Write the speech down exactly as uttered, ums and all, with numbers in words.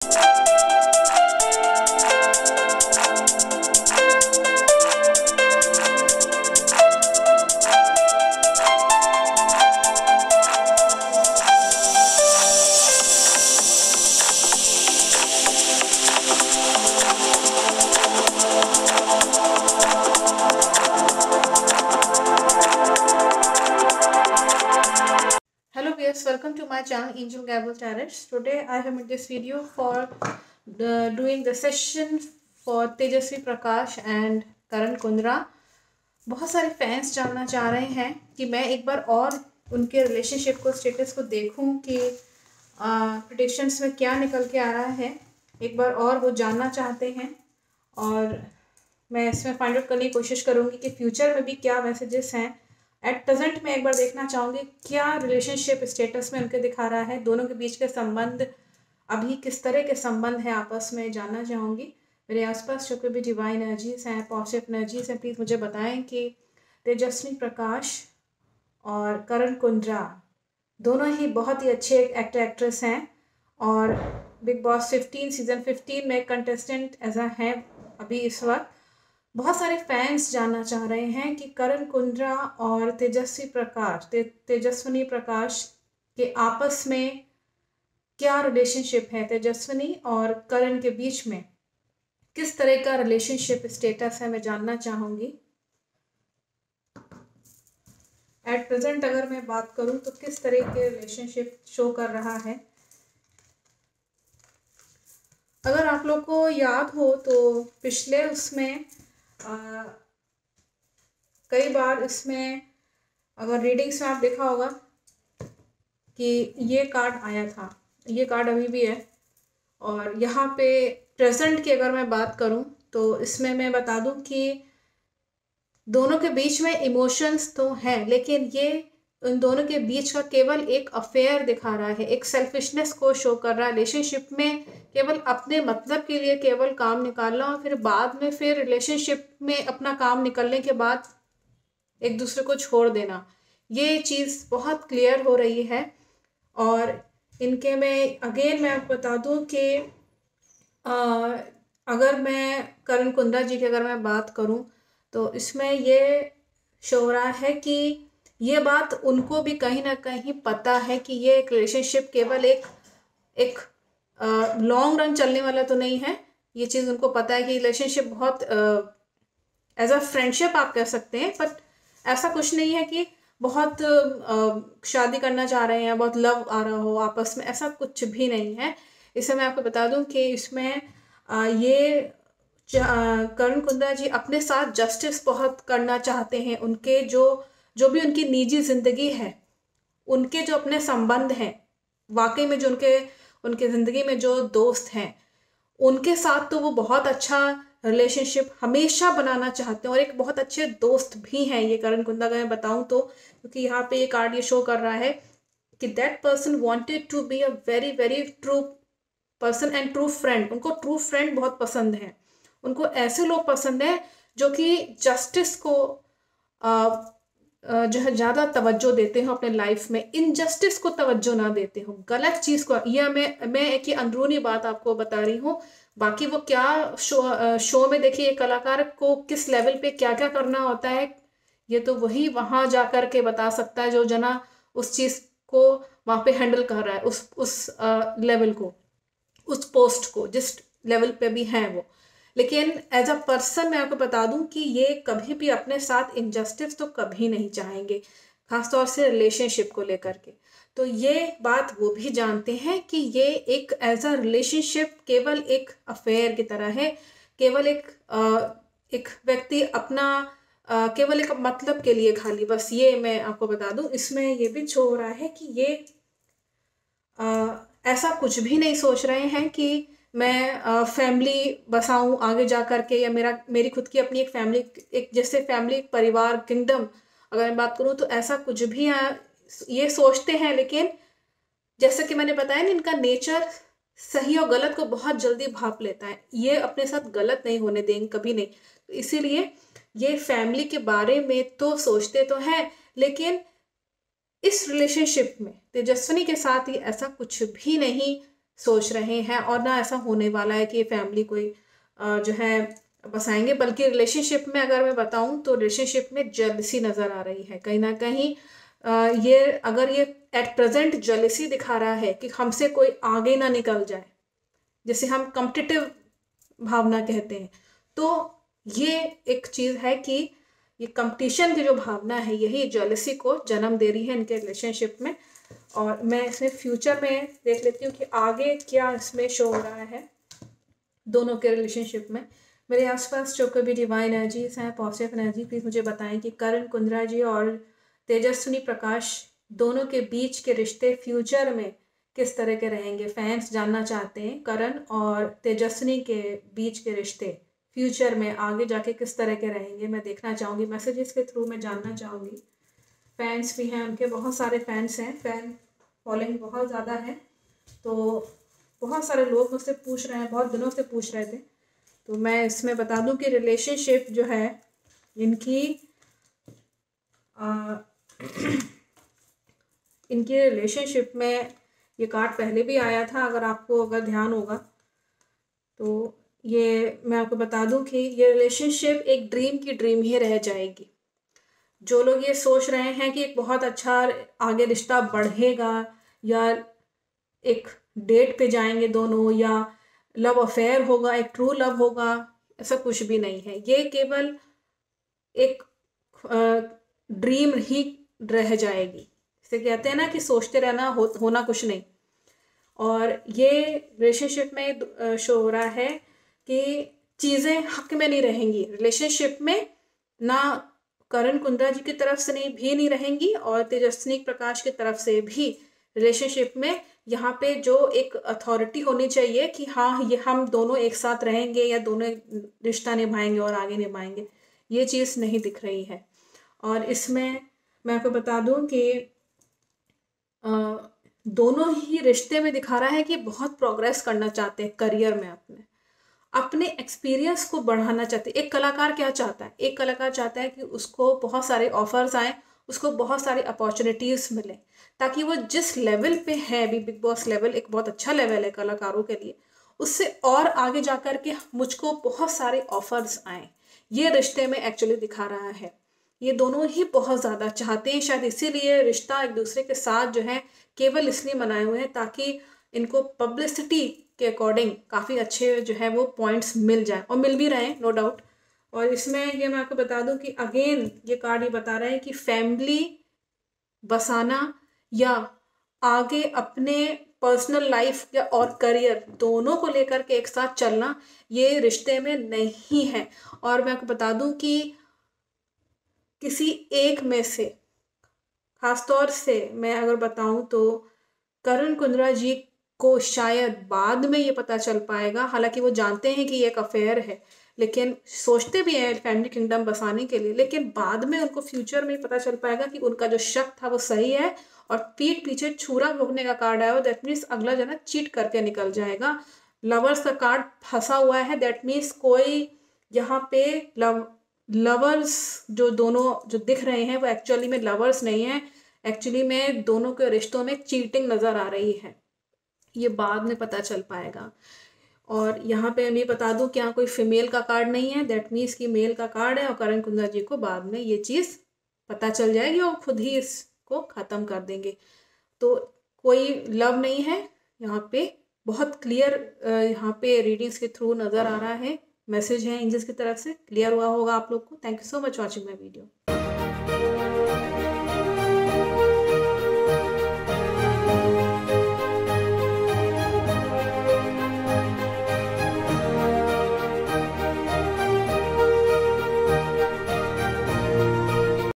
Welcome to my channel Angel Gabriel Tarot. Today I have made this video for the, doing the session for Tejasvi Prakash and Karan Kundra. बहुत सारे fans जानना चाह रहे हैं कि मैं एक बार और उनके रिलेशनशिप को स्टेटस को देखूं कि प्रेडिक्शंस में क्या निकल के आ रहा है, एक बार और वो जानना चाहते हैं और मैं इसमें फाइंड आउट करने की कोशिश करूंगी कि फ्यूचर में भी क्या मैसेजेस हैं। एट प्रेजेंट मैं एक बार देखना चाहूँगी क्या रिलेशनशिप स्टेटस में उनके दिखा रहा है, दोनों के बीच के संबंध अभी किस तरह के संबंध हैं आपस में जानना चाहूँगी। मेरे आसपास जो कोई भी डिवाइन एनर्जीज हैं, पॉजिटिव एनर्जीज हैं, प्लीज़ मुझे बताएं कि तेजस्वी प्रकाश और करण कुंद्रा दोनों ही बहुत ही अच्छे एक्टर एक्ट्रेस हैं और Bigg Boss fifteen season fifteen में कंटेस्टेंट ऐसा हैं अभी इस वक्त। बहुत सारे फैंस जानना चाह रहे हैं कि करण कुंद्रा और तेजस्वी प्रकाश ते, तेजस्विनी प्रकाश के आपस में क्या रिलेशनशिप है, तेजस्विनी और करण के बीच में किस तरह का रिलेशनशिप स्टेटस है, मैं जानना चाहूँगी। एट प्रेजेंट अगर मैं बात करूँ तो किस तरह के रिलेशनशिप शो कर रहा है। अगर आप लोग को याद हो तो पिछले उसमें आ, कई बार इसमें अगर रीडिंग्स में आप देखा होगा कि ये कार्ड आया था, ये कार्ड अभी भी है और यहाँ पे प्रेजेंट की अगर मैं बात करूँ तो इसमें मैं बता दूँ कि दोनों के बीच में इमोशंस तो हैं, लेकिन ये उन दोनों के बीच का केवल एक अफेयर दिखा रहा है, एक सेल्फिशनेस को शो कर रहा है। रिलेशनशिप में केवल अपने मतलब के लिए केवल काम निकालना और फिर बाद में फिर रिलेशनशिप में अपना काम निकलने के बाद एक दूसरे को छोड़ देना, ये चीज़ बहुत क्लियर हो रही है। और इनके में अगेन मैं आपको बता दूं कि अगर मैं करण कुंद्रा जी की अगर मैं बात करूं तो इसमें ये शो हो रहा है कि ये बात उनको भी कहीं ना कहीं पता है कि ये एक रिलेशनशिप केवल एक एक लॉन्ग रन चलने वाला तो नहीं है। ये चीज़ उनको पता है कि रिलेशनशिप बहुत एज अ फ्रेंडशिप आप कह सकते हैं, बट ऐसा कुछ नहीं है कि बहुत uh, शादी करना चाह रहे हैं, बहुत लव आ रहा हो आपस में, ऐसा कुछ भी नहीं है। इसे मैं आपको बता दूं कि इसमें uh, ये करण कुंद्रा जी अपने साथ जस्टिस बहुत करना चाहते हैं। उनके जो जो भी उनकी निजी ज़िंदगी है, उनके जो अपने संबंध हैं, वाकई में जो उनके उनके ज़िंदगी में जो दोस्त हैं, उनके साथ तो वो बहुत अच्छा रिलेशनशिप हमेशा बनाना चाहते हैं और एक बहुत अच्छे दोस्त भी हैं ये करण कुंद्रा का मैं बताऊं तो, क्योंकि यहाँ पे ये कार्ड ये शो कर रहा है कि that person wanted to be a very very true person and true friend. उनको ट्रू फ्रेंड बहुत पसंद है, उनको ऐसे लोग पसंद हैं जो कि जस्टिस को आ, जो है ज़्यादा तवज्जो देते हो अपने लाइफ में, इनजस्टिस को तवज्जो ना देते हो, गलत चीज़ को। यह मैं मैं एक ही अंदरूनी बात आपको बता रही हूँ, बाकी वो क्या शो शो में देखिए कलाकार को किस लेवल पे क्या क्या करना होता है, ये तो वही वहाँ जा कर के बता सकता है जो जना उस चीज़ को वहाँ पे हैंडल कर रहा है, उस उस लेवल को, उस पोस्ट को, जिस लेवल पे भी हैं वो। लेकिन एज अ पर्सन मैं आपको बता दूं कि ये कभी भी अपने साथ इनजस्टिस तो कभी नहीं चाहेंगे, खासतौर से रिलेशनशिप को लेकर के। तो ये बात वो भी जानते हैं कि ये एक एज अ रिलेशनशिप केवल एक अफेयर की तरह है, केवल एक आ, एक व्यक्ति अपना आ, केवल एक मतलब के लिए खाली, बस ये मैं आपको बता दूं। इसमें ये भी शो हो रहा है कि ये आ, ऐसा कुछ भी नहीं सोच रहे हैं कि मैं फैमिली बसाऊं आगे जा कर के, या मेरा मेरी खुद की अपनी एक फैमिली, एक जैसे फैमिली, एक परिवार, किंगडम अगर मैं बात करूं तो ऐसा कुछ भी आ, ये सोचते हैं। लेकिन जैसे कि मैंने बताया ना, इनका नेचर सही और गलत को बहुत जल्दी भाप लेता है, ये अपने साथ गलत नहीं होने देंगे कभी नहीं। तो इसीलिए ये फैमिली के बारे में तो सोचते तो हैं, लेकिन इस रिलेशनशिप में तेजस्विनी के साथ ही ऐसा कुछ भी नहीं सोच रहे हैं, और ना ऐसा होने वाला है कि ये फैमिली कोई जो है बसाएंगे। बल्कि रिलेशनशिप में अगर मैं बताऊं तो रिलेशनशिप में जेलसी नज़र आ रही है कहीं ना कहीं। ये अगर ये एट प्रेजेंट जेलसी दिखा रहा है कि हमसे कोई आगे ना निकल जाए, जिसे हम कॉम्पिटिटिव भावना कहते हैं, तो ये एक चीज़ है कि ये कंपटीशन की जो भावना है यही जेलसी को जन्म दे रही है इनके रिलेशनशिप में। और मैं इसमें फ्यूचर में देख लेती हूँ कि आगे क्या इसमें शो हो रहा है दोनों के रिलेशनशिप में। मेरे आसपास जो कभी डिवाइन एनर्जीज हैं, पॉजिटिव एनर्जी, प्लीज़ मुझे बताएं कि करण कुंद्रा जी और तेजस्विनी प्रकाश दोनों के बीच के रिश्ते फ्यूचर में किस तरह के रहेंगे। फैंस जानना चाहते हैं करण और तेजस्विनी के बीच के रिश्ते फ्यूचर में आगे जाके किस तरह के रहेंगे, मैं देखना चाहूँगी, मैसेजेस के थ्रू मैं जानना चाहूँगी। फैंस भी हैं उनके, बहुत सारे फैंस हैं, फैन फॉलोइंग बहुत ज़्यादा है। तो बहुत सारे लोग मुझसे पूछ रहे हैं, बहुत दिनों से पूछ रहे थे, तो मैं इसमें बता दूं कि रिलेशनशिप जो है इनकी आ, इनके रिलेशनशिप में ये कार्ड पहले भी आया था, अगर आपको अगर ध्यान होगा तो ये मैं आपको बता दूं कि ये रिलेशनशिप एक ड्रीम की ड्रीम ही रह जाएगी। जो लोग ये सोच रहे हैं कि एक बहुत अच्छा आगे रिश्ता बढ़ेगा या एक डेट पे जाएंगे दोनों या लव अफेयर होगा, एक ट्रू लव होगा, ऐसा कुछ भी नहीं है। ये केवल एक ड्रीम ही रह जाएगी। इसे कहते हैं ना कि सोचते रहना, हो, होना कुछ नहीं। और ये रिलेशनशिप में शो हो रहा है कि चीज़ें हक में नहीं रहेंगी रिलेशनशिप में, ना करण कुंद्रा जी की तरफ से नहीं भी नहीं रहेंगी और तेजस्विनी प्रकाश की तरफ से भी। रिलेशनशिप में यहाँ पे जो एक अथॉरिटी होनी चाहिए कि हाँ ये हम दोनों एक साथ रहेंगे या दोनों रिश्ता निभाएंगे और आगे निभाएंगे, ये चीज़ नहीं दिख रही है। और इसमें मैं आपको बता दूं कि आ, दोनों ही रिश्ते में दिखा रहा है कि बहुत प्रोग्रेस करना चाहते हैं करियर में, अपने अपने एक्सपीरियंस को बढ़ाना चाहते हैं। एक कलाकार क्या चाहता है, एक कलाकार चाहता है कि उसको बहुत सारे ऑफर्स आए, उसको बहुत सारी अपॉर्चुनिटीज़ मिले, ताकि वो जिस लेवल पे है अभी, बिग बॉस लेवल एक बहुत अच्छा लेवल है कलाकारों के लिए, उससे और आगे जा कर के मुझको बहुत सारे ऑफर्स आए। ये रिश्ते में एक्चुअली दिखा रहा है। ये दोनों ही बहुत ज़्यादा चाहते हैं, शायद इसीलिए रिश्ता एक दूसरे के साथ जो है केवल इसलिए बनाए हुए हैं ताकि इनको पब्लिसिटी के अकॉर्डिंग काफ़ी अच्छे जो है वो पॉइंट्स मिल जाए, और मिल भी रहे हैं नो डाउट। और इसमें ये मैं आपको बता दूं कि अगेन ये कार्ड ये बता रहा है कि फैमिली बसाना या आगे अपने पर्सनल लाइफ या और करियर दोनों को लेकर के एक साथ चलना ये रिश्ते में नहीं है। और मैं आपको बता दूं कि किसी एक में से, खासतौर से मैं अगर बताऊं तो करण कुंद्रा जी को शायद बाद में ये पता चल पाएगा, हालांकि वो जानते हैं कि ये एक अफेयर है, लेकिन सोचते भी हैं फैमिली किंगडम बसाने के लिए, लेकिन बाद में उनको फ्यूचर में पता चल पाएगा कि उनका जो शक था वो सही है। और पीठ पीछे छुरा भोगने का कार्ड आया, दैट मीन्स अगला जना चीट करके निकल जाएगा। लवर्स का कार्ड फंसा हुआ है, दैट मीन्स कोई यहाँ पे लव लवर्स जो दोनों जो दिख रहे हैं वो एक्चुअली में लवर्स नहीं है, एक्चुअली में दोनों के रिश्तों में चीटिंग नज़र आ रही है। ये बाद में पता चल पाएगा। और यहाँ पे मैं बता दूं कि यहाँ कोई फीमेल का कार्ड नहीं है, दैट मीन्स कि मेल का कार्ड है, और करण कुंद्रा जी को बाद में ये चीज़ पता चल जाएगी और खुद ही इसको ख़त्म कर देंगे। तो कोई लव नहीं है यहाँ पे, बहुत क्लियर यहाँ पे रीडिंग्स के थ्रू नज़र आ रहा है, मैसेज है एंजल्स की तरफ से, क्लियर हुआ होगा आप लोग को। Thank you so much watching my video.